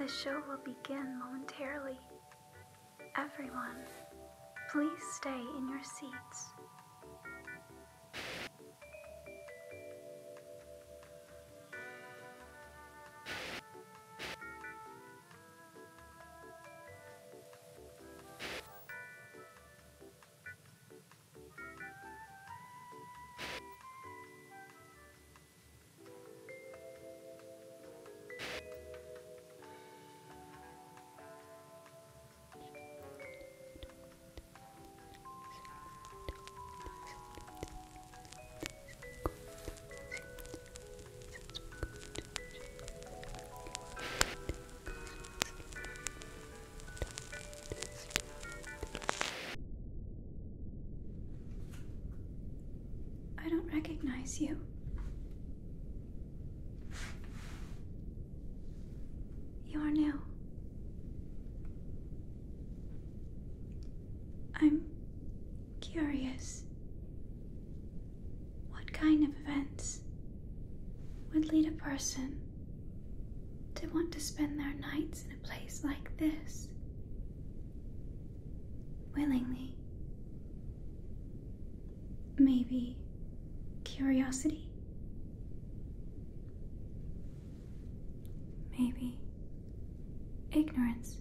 The show will begin momentarily. Everyone, please stay in your seats. I don't recognize you. You are new. I'm curious. What kind of events would lead a person to want to spend their nights in a place like this? Willingly. Maybe curiosity. Maybe ignorance.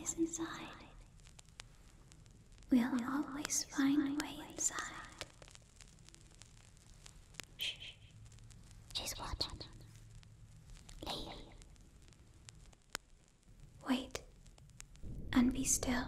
is inside. We'll always find a way inside. Shh. She's watching. Leave. Wait. And be still.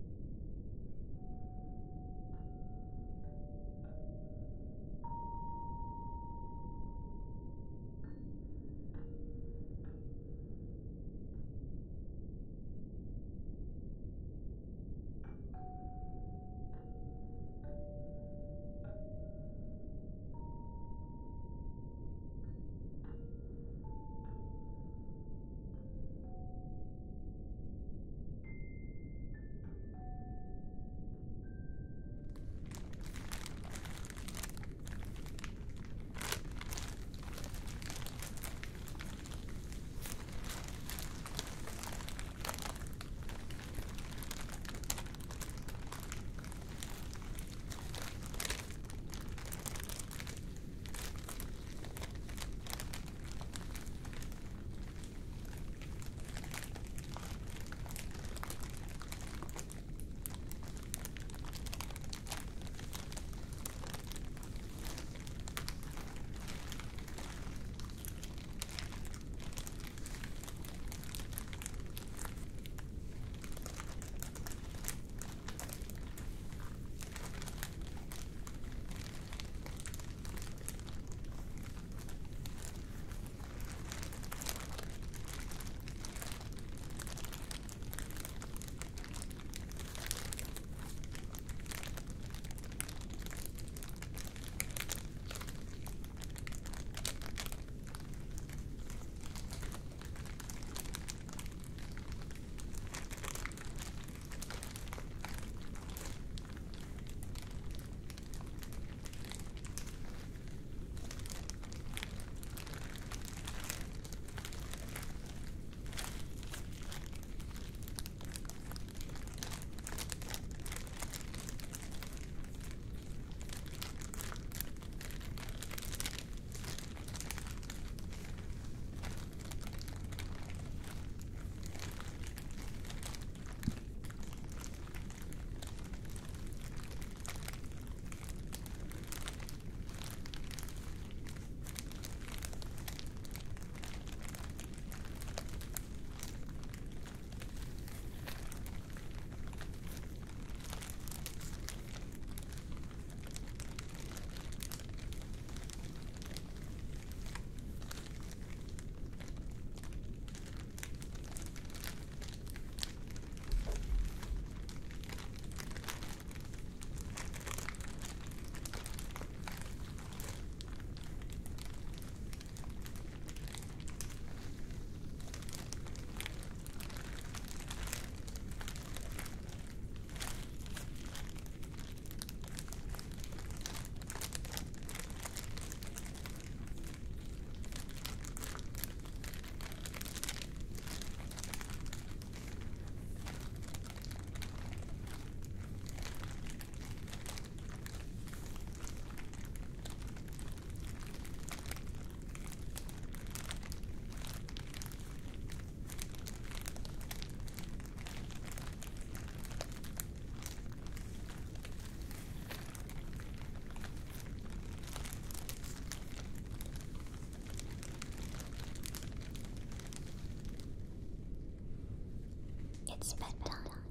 It's bedtime.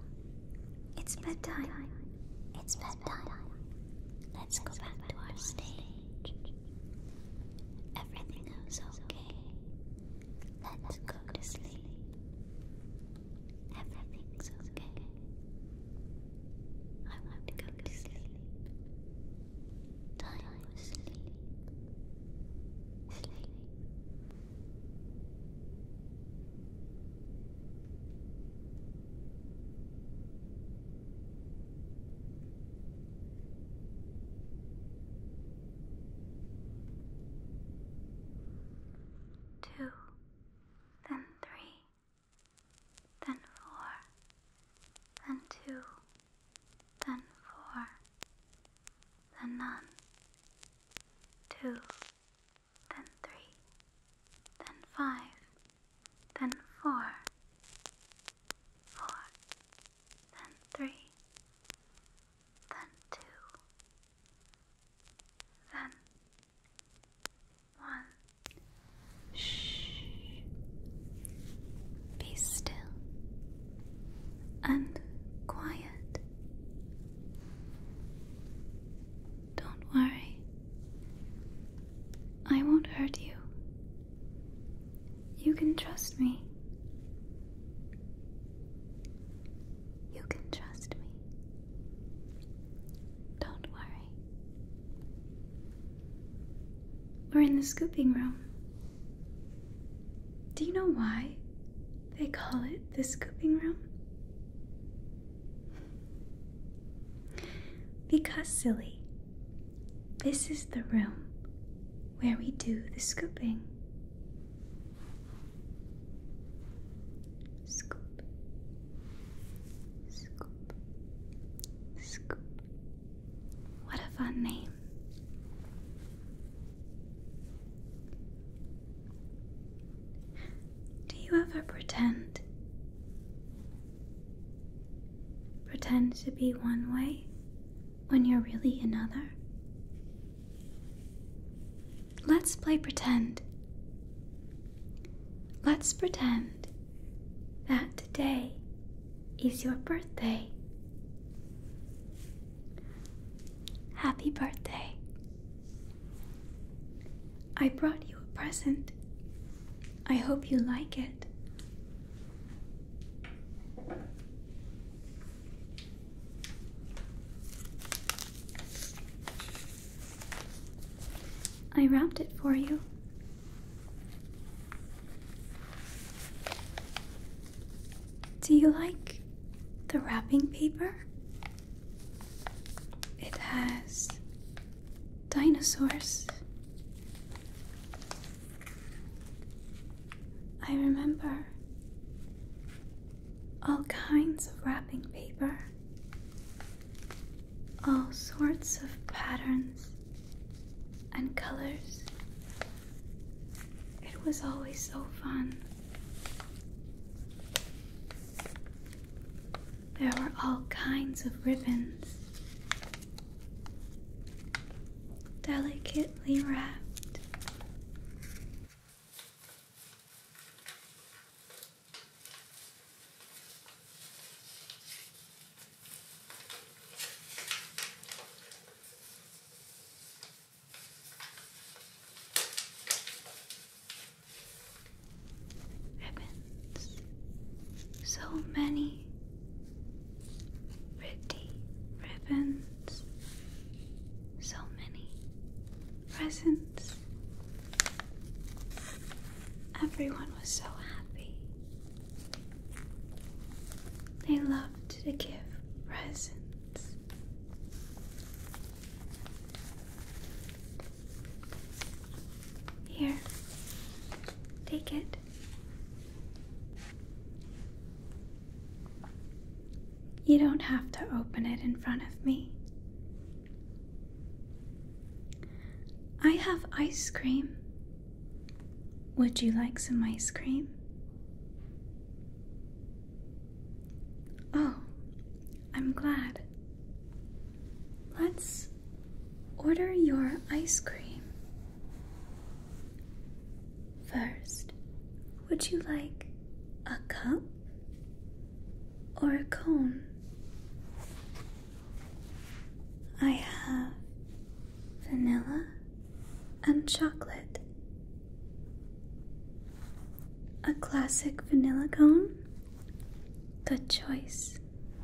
It's bedtime. It's bedtime. Let's go back to our stage. Everything is okay. Let's go to sleep. Everything's okay. I want to go to sleep. Time for sleep. Sleep. 2, then 3, then 4, then 2, then 4, then none. 2, then 3, then 5, then 4, 4, We're in the scooping room. Do you know why they call it the scooping room? Because, silly, this is the room where we do the scooping. Scoop, scoop, scoop. What a fun name. Do you ever pretend to be one way when you're really another? Let's play pretend. Let's pretend that today is your birthday. Happy birthday. I brought you a present. I hope you like it. I wrapped it for you. Do you like the wrapping paper? It has dinosaurs. I remember all kinds of wrapping paper, all sorts of patterns and colors. It was always so fun. There were all kinds of ribbons, delicately wrapped. So many pretty ribbons, so many presents. Everyone was so happy. They loved to give presents. Here, take it. You don't have to open it in front of me. I have ice cream. Would you like some ice cream? Oh, I'm glad. Let's order your ice cream. First, would you like a cup or a cone? I have vanilla and chocolate. A classic vanilla cone? Good choice.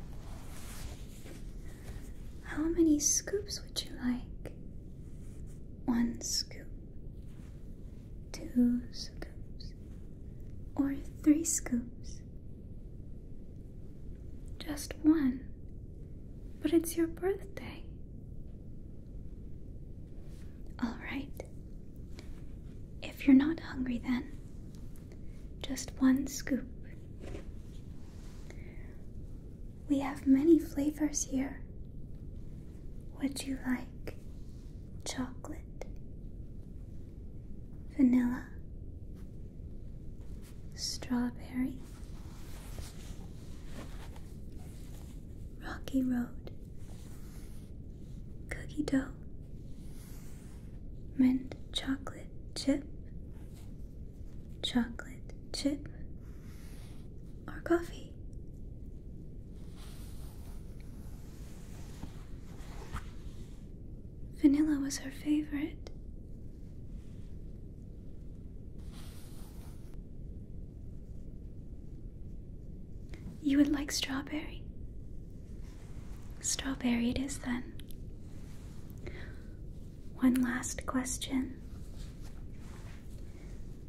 How many scoops would you like? 1 scoop, 2 scoops, or 3 scoops? Just 1, but it's your birthday. All right. If you're not hungry then, just 1 scoop. We have many flavors here. Would you like chocolate, vanilla, strawberry, rocky road, cookie dough, mint chocolate chip, or coffee? Vanilla was her favorite. You would like strawberry? Strawberry it is then. One last question.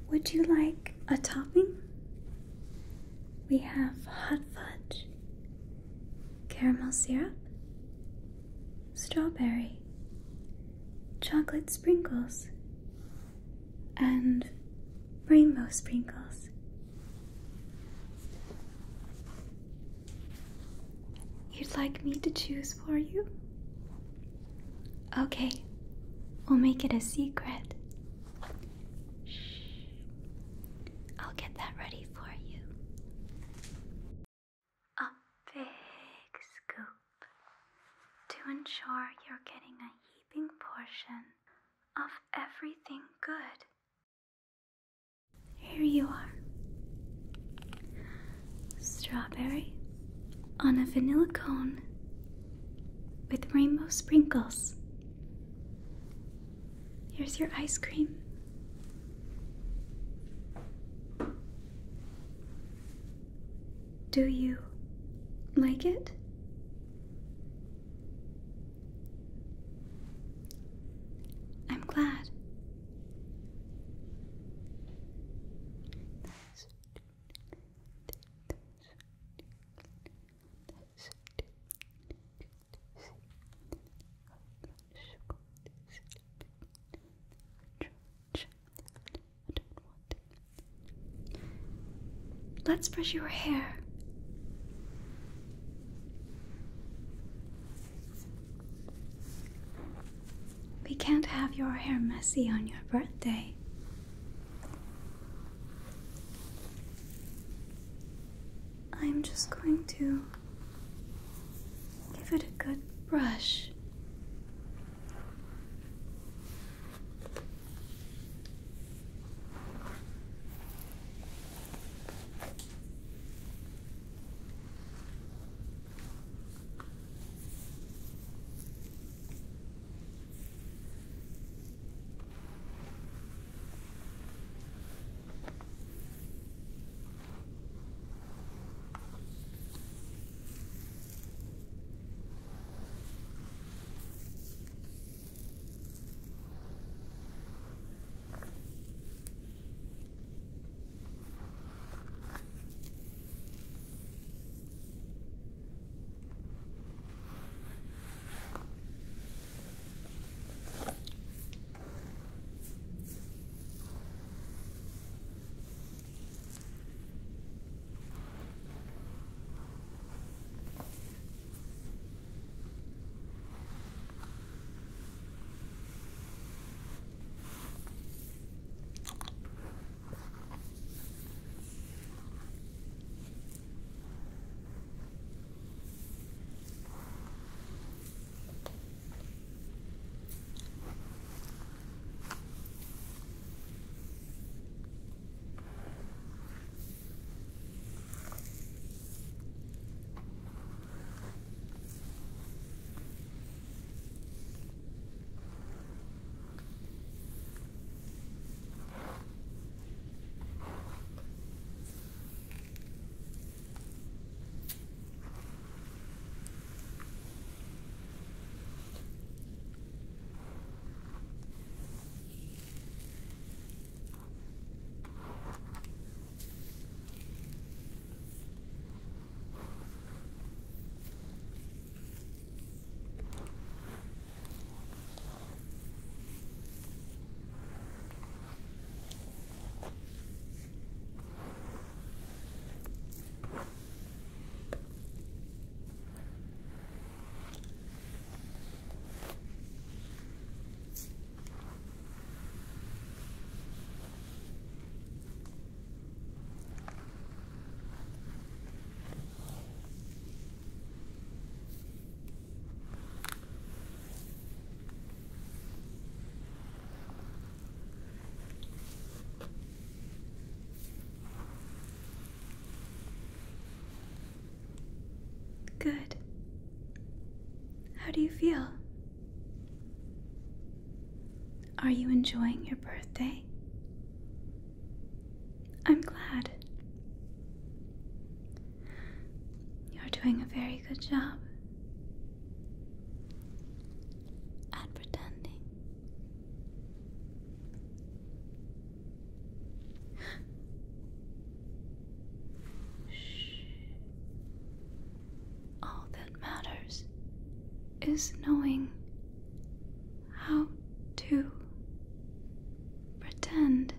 Would you like a topping? We have hot fudge, caramel syrup, strawberry, chocolate sprinkles, and rainbow sprinkles. You'd like me to choose for you? Okay, we'll make it a secret. Shh. I'll get that ready for you. A big scoop to ensure you're getting a heaping portion of everything good. Here you are. Strawberry on a vanilla cone with rainbow sprinkles. Here's your ice cream. Do you like it? I'm glad. Let's brush your hair. We can't have your hair messy on your birthday. I'm just going to give it a good brush. Good. How do you feel? Are you enjoying your birthday? I'm glad. You're doing a very good job at pretending. is knowing how to pretend.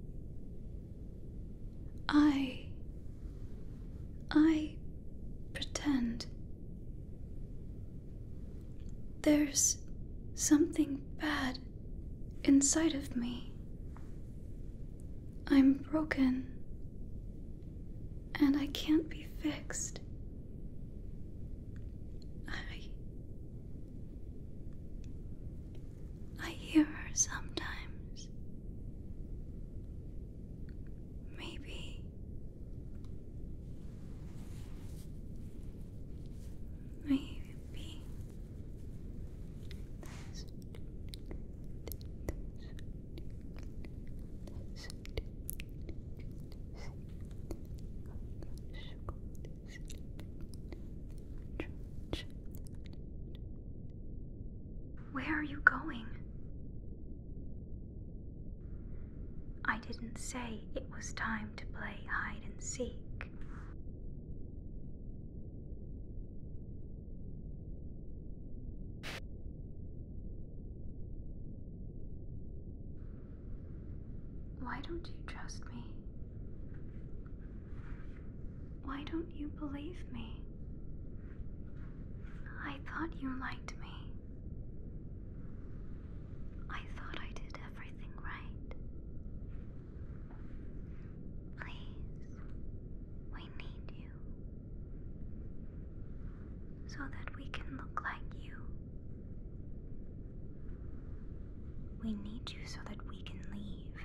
I pretend. There's something bad inside of me. I'm broken, and I can't be fixed. I hear her sometimes. Maybe Where are you going? I didn't say it was time to play hide and seek. Why don't you trust me? Why don't you believe me? I thought you liked me. I thought I did everything right. Please, we need you. So that we can look like you. We need you so that we can leave.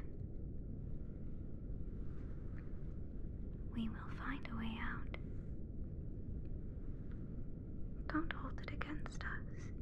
We will find a way out. Don't hold it against us.